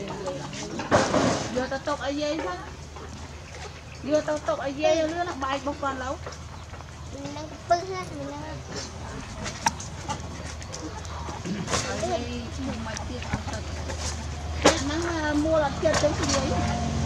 Vô tao tục ai dây thôi. Vô tao tục ai dây nữa nó bay bốc con lâu. Mình đang bưng hết mình đang. Đây mà tiết ở tận. Nắng mua là chết đến cái gì.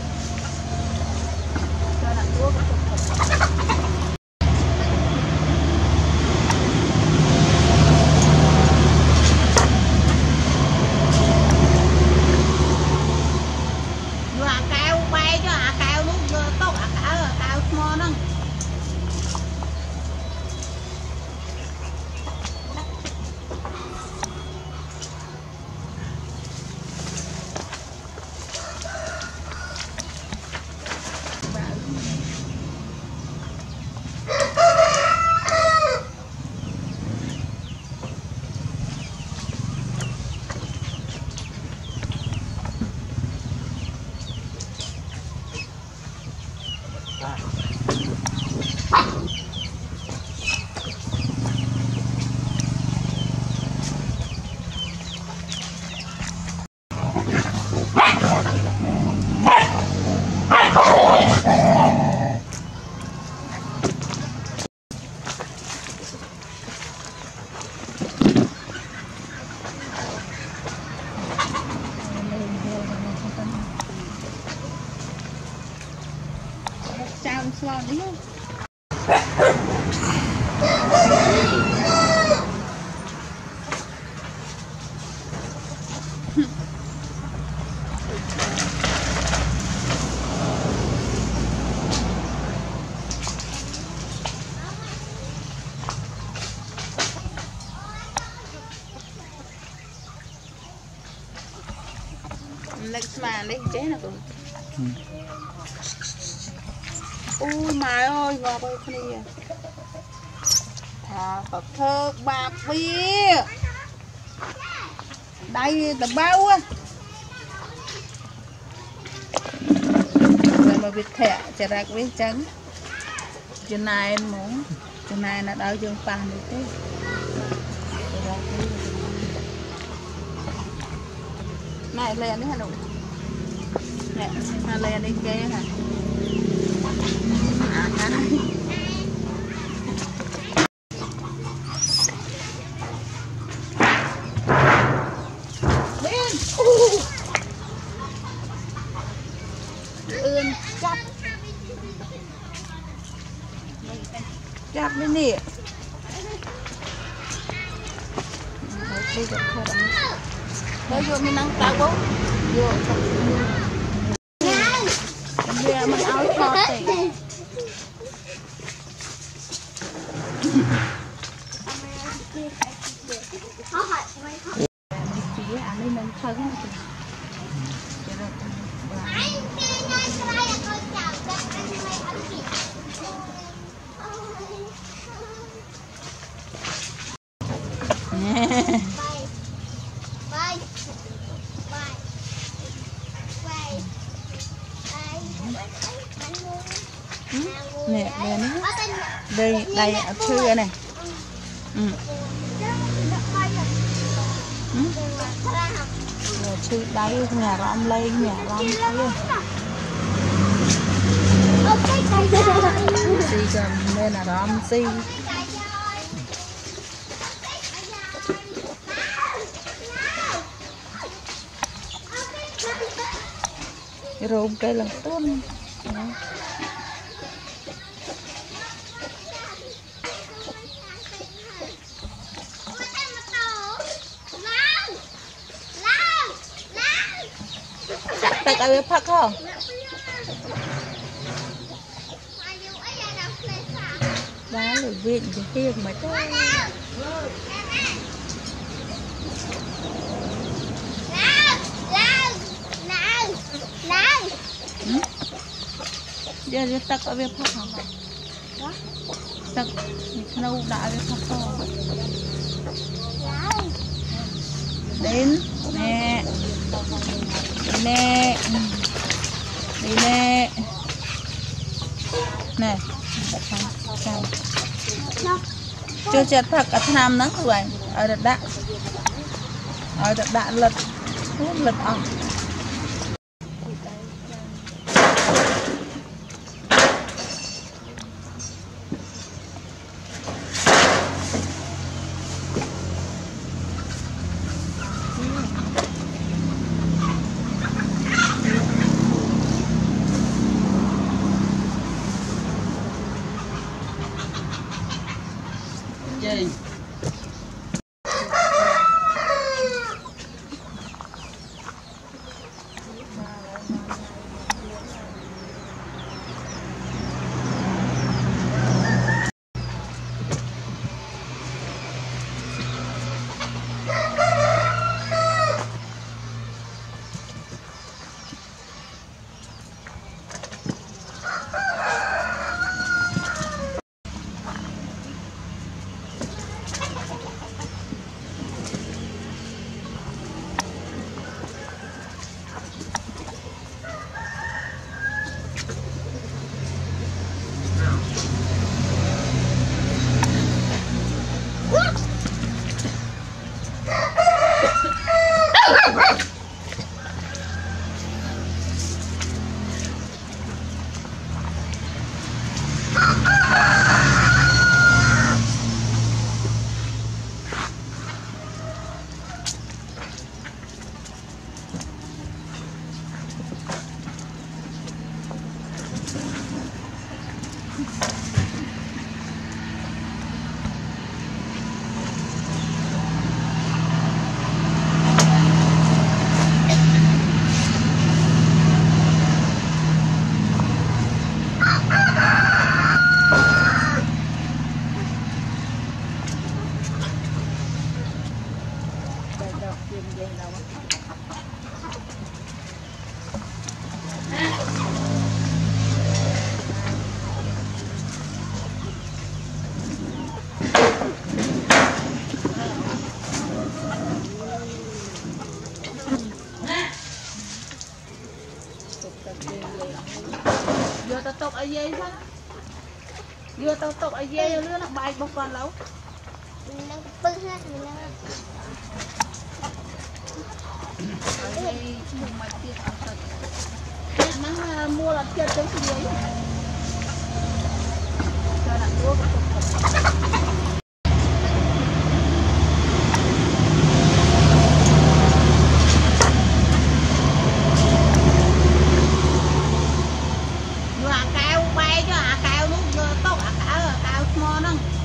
Cho đặt mua cái Sao đi không? Next man đi chế nào cũng. Ui mày ơi ngọt ơi con đi à. Thà Phật thơ bạc bia. Đây tầm bao á. Rồi mà biết thẻ chả ra biết trắng. Chuyện này anh muốn. Chuyện này là đau dương phàng được thế. Này lên đấy hả đủ. Nè, lên đi kia hả. Chắp lên nè. Đây vô mình đang tao bố. Vô. Bây mình áo cho thì. Nè, đây đây ở thư này. Thư đây nhà rom lên nhà rom kia. Đi cầm nên là rom si. Rôm cây lần tuôn. Tại vì phật không? Đó là viện cái tiền mà thôi. Giờ tắc ở bên phật không? Tắc nâu đã bên phật không? Đến nè. Nè đi nè nè chưa chặt thật cả tham nắng rồi ở đợt đạn lật lật ong Vừa tao tục ở dây sao? Vừa tao tục ở dây rồi nó bay bốc con lâu. Mình đang bưng hết mình đang Ở dây dùng mặt tiệt ở tận. Nắng mua là chết tới cái dây. Cho đặt mua cái tục. Cao bay cho cao nó tốt cao mò nó